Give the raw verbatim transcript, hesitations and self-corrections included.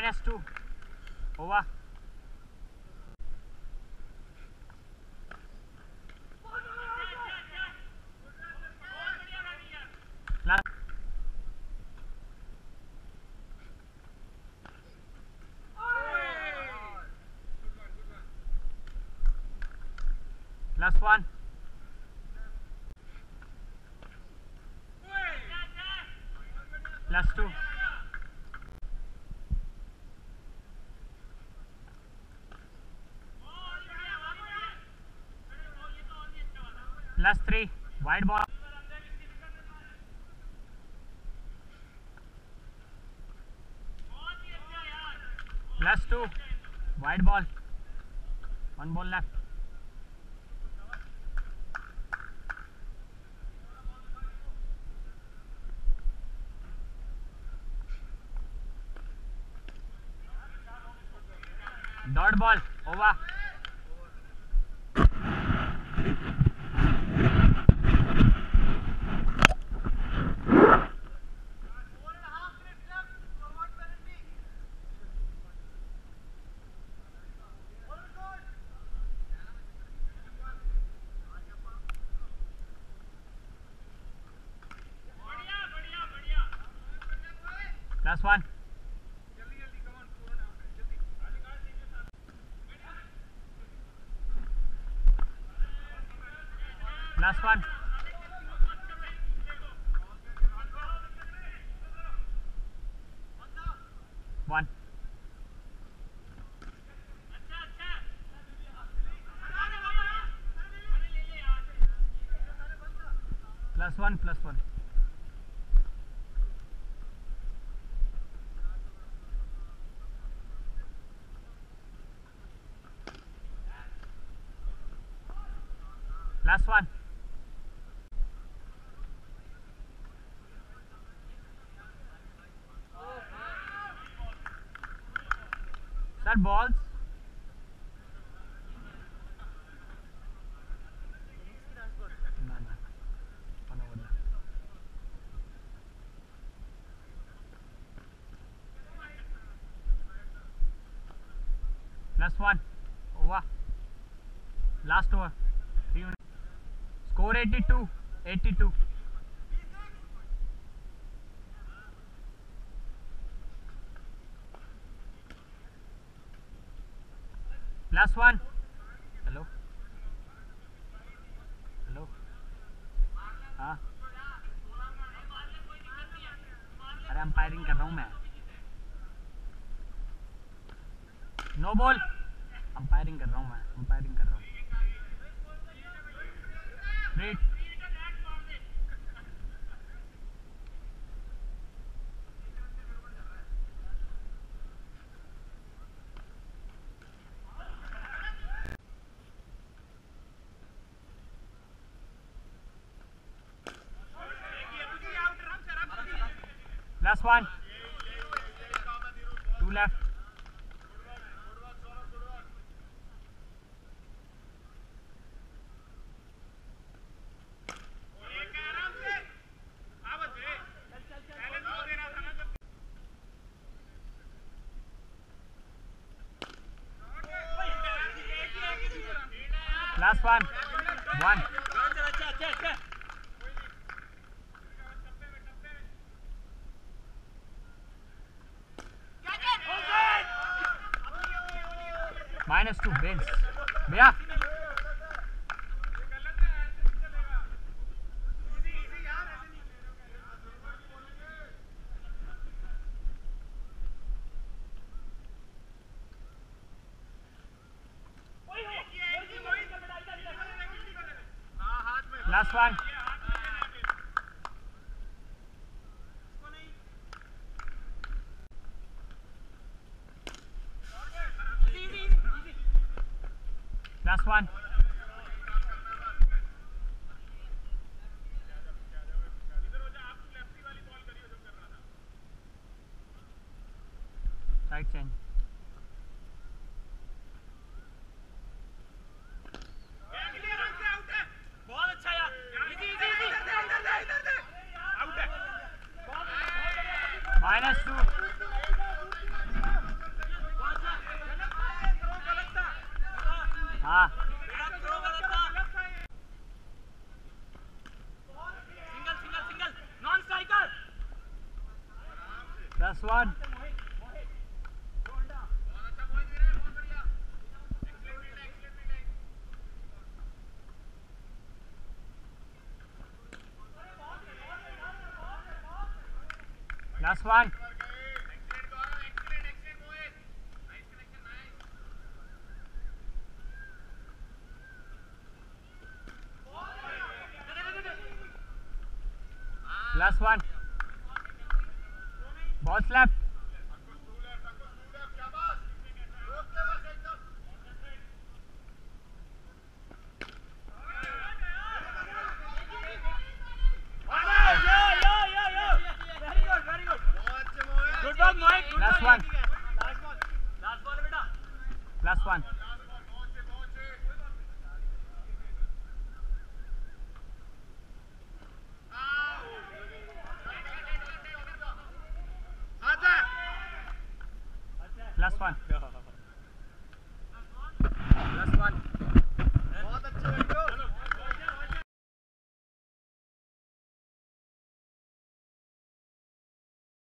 Minus two over. Plus one. Plus two. Plus three. Wide ball. Plus two. Wide ball. One ball left. Dot ball. Over. Plus one. Plus one. One. Plus one, plus one. Plus one. Sir, balls. No, no. One over there. Plus one. Over. Last over. Three units. Score eighty-two. eighty-two. Plus one. Hello. Hello. हाँ. अरे umpiring कर रहा हूँ मैं. No ball. Umpiring कर रहा हूँ मैं. अंपायरिंग कर रहा हूँ. Red. Plus one. Two left. Plus one. One. Minus two bins. भैया. Last one. Last one. Side change. बहुत अच्छा यार. Last one. Last one. Last one. Balls left. Last one. Last one. Last one.